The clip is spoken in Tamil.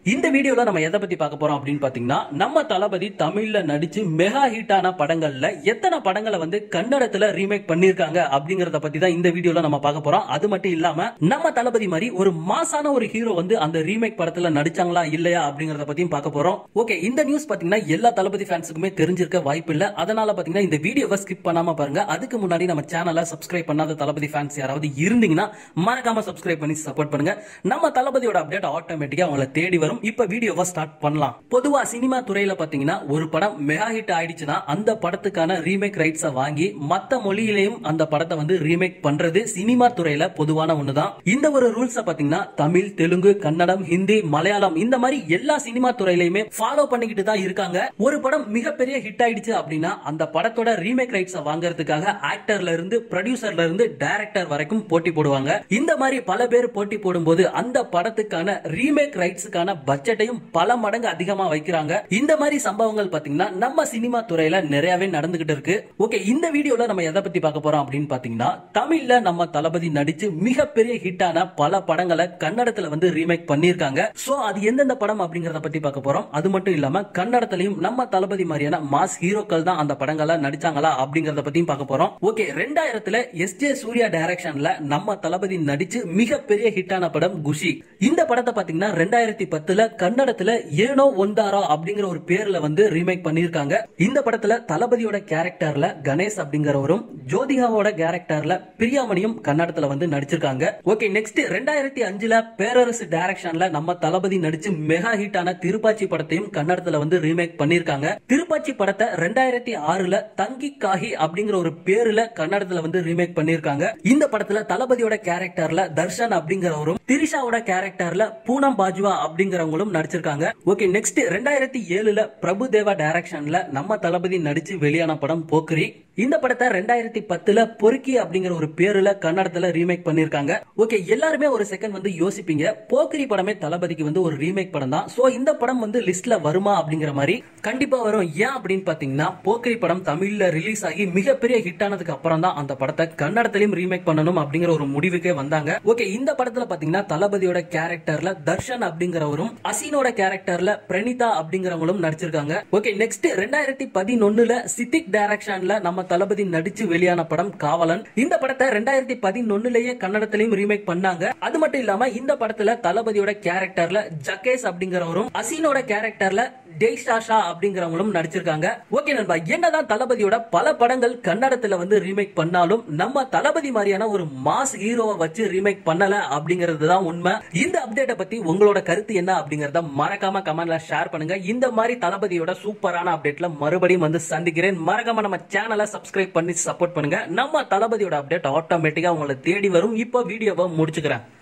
இந்த வீடியோல நம்ம எதை பத்தி பார்க்க போறோம் அப்படின்னு பாத்தீங்கன்னா, நம்ம தளபதி தமிழ்ல நடிச்சு மெகா ஹிட்டான படங்கள்ல எத்தனை படங்களை வந்து கன்னடத்துல ரீமேக் பண்ணிருக்காங்க அப்படிங்கறத பத்தி தான் இந்த வீடியோல நம்ம பார்க்க போறோம். அது மட்டும் இல்லாம நம்ம தளபதி மாதிரி ஒரு மாசான ஒரு ஹீரோ வந்து அந்த ரீமேக் படத்துல நடிச்சாங்களா இல்லையா அப்படிங்கறத பத்தியும் பார்க்க போறோம். ஓகே, இந்த நியூஸ் பாத்தீங்கன்னா எல்லா தளபதி ஃபேன்ஸுக்குமே தெரிஞ்சிருக்க வாய்ப்பு இல்ல. அதனால பாத்தீங்கன்னா இந்த வீடியோவை ஸ்கிப் பண்ணாம பாருங்க. அதுக்கு முன்னாடி நம்ம சேனலை சப்ஸ்கிரைப் பண்ணாத தளபதி ஃபேன்ஸ் யாராவது இருந்தீங்கன்னா மறக்காம சப்ஸ்கிரைப் பண்ணி சப்போர்ட் பண்ணுங்க. நம்ம தளபதியோட அப்டேட் ஆட்டோமேட்டிக்கா உங்களை தேடி வரும். இப்ப வீடியோவை ஸ்டார்ட் பண்ணலாம். பொதுவா சினிமா துறையில பாத்தீங்கன்னா ஒரு படம் மெகா ஹிட் ஆயிடுச்சுன்னா அந்த படத்துக்கான ரீமேக் ரைட்ஸை வாங்கி மத்த மொழியிலையும் அந்த படத்தை வந்து ரீமேக் பண்றது சினிமா துறையில பொதுவான ஒண்ணுதான். இந்த ஒரு ரூல்ஸ் பாத்தீங்கன்னா தமிழ், தெலுங்கு, கன்னடம், ஹிந்தி, மலையாளம் இந்த மாதிரி எல்லா சினிமா துறையிலுமே ஃபாலோ பண்ணிக்கிட்டு தான் இருக்காங்க. ஒரு படம் மிகப்பெரிய ஹிட் ஆயிடுச்சு அப்படின்னா அந்த படத்தோட ரீமேக் ரைட்ஸை வாங்குறதுக்காக ஆக்டர்ல இருந்து ப்ரொடியூசர்ல இருந்து டைரக்டர் வரைக்கும் போட்டி போடுவாங்க. இந்த மாதிரி பல பேர் போட்டி போடும்போது அந்த படத்துக்கான ரீமேக் ரைட்ஸுக்கான பட்ஜெட்டையும் பல மடங்கு அதிகமா வைக்கிறாங்க. இந்த மாதிரி சம்பவங்கள் பாத்தீங்கன்னா நம்ம சினிமா துறையில நிறையவே நடந்துகிட்டு இருக்கு. ஓகே, இந்த வீடியோல நம்ம எதை பத்தி பார்க்க போறோம் அப்படின்னு பாத்தீங்கன்னா, தமிழ்ல நம்ம தளபதி நடிச்சு மிகப்பெரிய ஹிட்டான பல படங்களை கன்னடத்துல வந்து ரீமேக் பண்ணிருக்காங்க. சோ அது எந்தெந்த படம் அப்படிங்கறத பத்தி பார்க்க போறோம். அது மட்டும் இல்லாம கன்னடத்திலையும் நம்ம தளபதி மாதிரியான மாஸ் ஹீரோக்கள் தான் அந்த படங்களை நடிச்சாங்களா அப்படிங்கறத பத்தியும் பார்க்க போறோம். Okay, 2000ல S J. சூர்யா டைரக்ஷன்ல நம்ம தளபதி நடிச்சு மிகப்பெரிய ஹிட்டான படம் குஷி. இந்த படத்தை பாத்தீங்கன்னா 2010ல கன்னடத்துல ஏனோ ஒந்தாரா அப்படிங்கிற ஒரு பேர்ல வந்து ரீமேக் பண்ணிருக்காங்க. இந்த படத்துல தளபதியோட கேரக்டர்ல கணேஷ் அப்படிங்கிறவரும் ஜோதிகாவோட கேரக்டர்ல பிரியாமணியும் கன்னடத்துல வந்து நடிச்சிருக்காங்க. ஓகே, நெக்ஸ்ட் 2005ல பேரரசு டைரக்ஷன்ல நம்ம தளபதி நடிச்சு மெகா ஹிட்டான திருப்பாச்சி படத்தையும் கன்னடத்துல வந்து ரீமேக் பண்ணிருக்காங்க. திருப்பாச்சி படத்தை 2006ல தங்கி காஹி அப்படிங்கிற ஒரு பேர்ல கன்னடத்துல வந்து ரீமேக் பண்ணிருக்காங்க. இந்த படத்துல தளபதியோட கேரக்டர்ல தர்ஷன் அப்படிங்கிறவரும் திரிஷாவோட கேரக்டர்ல பூனம் பாஜ்வா அப்படிங்கிறவங்களும் நடிச்சிருக்காங்க. ஓகே, நெக்ஸ்ட் 2007ல பிரபு தேவா டைரக்ஷன்ல நம்ம தளபதி நடிச்சு வெளியான படம் போக்கிரி. இந்த படத்தை 2010ல பொறுக்கி அப்படிங்கிற ஒரு பேர்ல கன்னடத்துல ரீமேக் பண்ணிருக்காங்க. ஓகே, எல்லாருமே ஒரு செகண்ட் வந்து யோசிப்பீங்க, போக்கிரி படமே தளபதிக்கு வந்து ஒரு ரீமேக் படம் தான். சோ இந்த படம் வந்து லிஸ்ட்ல வருமா அப்படிங்கிற மாதிரி கண்டிப்பா வரும். ஏன் அப்படின்னு பாத்தீங்கன்னா, போக்கிரி படம் தமிழ்ல ரிலீஸ் ஆகி மிகப்பெரிய ஹிட் ஆனதுக்கு அப்புறம் தான் அந்த படத்தை கன்னடத்திலும் ரீமேக் பண்ணணும் அப்படிங்கிற ஒரு முடிவுக்கே வந்தாங்க. ஓகே, இந்த படத்துல பாத்தீங்கன்னா தளபதியோட கேரக்டர்ல தர்ஷன் அப்படிங்கிறவரும் அசீனோட கேரக்டர்ல பிரணிதா அப்படிங்கிறவங்களும் நடிச்சிருக்காங்க. ஓகே, நெக்ஸ்ட் 2011ல சித்திக் டைரக்ஷன்ல நம்ம தளபதி நடிச்சு வெளியான படம் காவலன். இந்த படத்தை 2011லயே கன்னடத்திலையும் ரீமேக் பண்ணாங்க. அது மட்டும் இல்லாம இந்த படத்துல தளபதியோட கேரக்டர்ல ஜகேஷ் அப்படிங்கிறவரும் அசீனோட கேரக்டர்ல டேஷாஷா அப்படிங்கிறவங்களும் நடிச்சிருக்காங்க. ஓகே நண்பா, என்னதான் தளபதியோட பல படங்கள் கன்னடத்துல வந்து ரீமேக் பண்ணாலும் நம்ம தளபதி மாதிரியான ஒரு மாஸ் ஹீரோவை வச்சு ரீமேக் பண்ணல அப்படிங்கிறது தான் உண்மை. இந்த அப்டேட்டை பத்தி உங்களோட கருத்து என்ன அப்படிங்கறத மறக்காம கமெண்ட்ல ஷேர் பண்ணுங்க. இந்த மாதிரி தளபதியோட சூப்பரான அப்டேட்ல மறுபடியும் வந்து சந்திக்கிறேன். மறக்காம நம்ம சேனலை சப்ஸ்கிரைப் பண்ணி சப்போர்ட் பண்ணுங்க. நம்ம தளபதியோட அப்டேட் ஆட்டோமேட்டிக்கா உங்களை தேடி வரும். இப்போ வீடியோவை முடிச்சுக்கிறேன்.